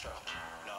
true. No.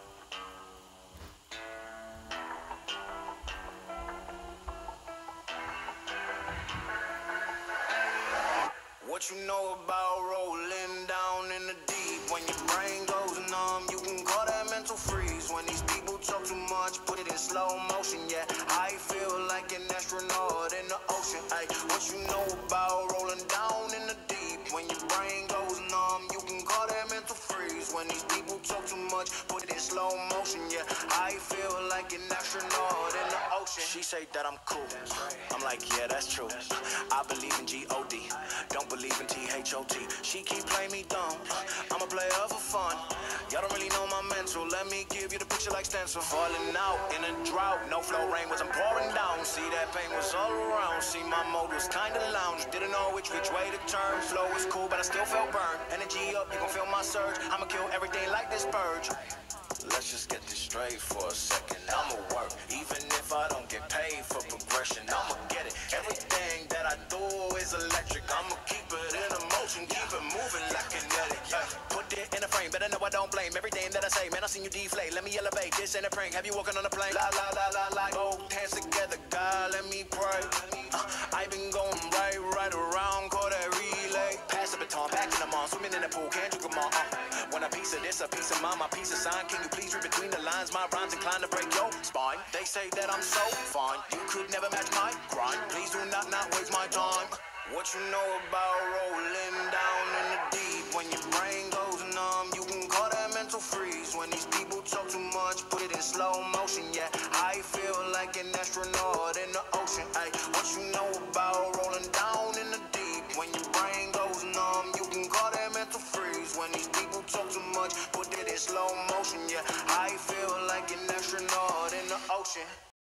What you know about rolling down in the deep? When your brain goes numb, you can call that mental freeze. When these people talk too much, put it in slow motion. Yeah, I feel like an astronaut in the ocean. Ay, what you know about rolling down in the deep? When your brain goes numb, you can call that mental freeze. When these people talk too much, put it in slow motion. Yeah, I feel like an astronaut in the ocean. She say that I'm cool. I'm like, yeah, that's true. I believe in G-O-D. Don't believe in T-H-O-T. She keep playing me dumb. I'm a player for fun. Y'all don't really know my mental. Let me give you the picture like stencil. Falling out in a drought. No flow rain wasn't pouring down. See, that pain was all around. See, my mode was kinda lounge. Didn't know which way to turn. Flow was cool, but I still felt burned. Energy up, you gon' feel my surge. I'ma kill everything like this purge. Let's just get this straight for a second. I'ma work, even if I don't get paid for progression. I'ma get it. Everything that I do is electric. I'ma keep it in motion, keep it moving like kinetic. Put it in a frame, better know I don't blame everything that I say. Man, I seen you deflate. Let me elevate. This ain't a prank. Have you walking on a plane? La la la la la. Both hands together, God, let me pray. I've been going right around, call that relay. Pass the baton, back in the mall, swimming in the pool, can't drink them all. Want a piece of this, a piece of mine, my piece of sign. Can you please read between the lines? My rhymes inclined to break your spine. They say that I'm so fine, you could never match my grind. Please do not waste my time. What you know about rolling down in the deep? When your brain goes numb, you can call that mental freeze. When these people talk too much, put it in slow motion. Yeah, I feel like an astronaut in the ocean. Ay, what you know about rolling down in the deep? When your brain goes numb, you can call that mental freeze. When these people talk too much, put it in slow motion. Yeah, I feel like an astronaut in the ocean.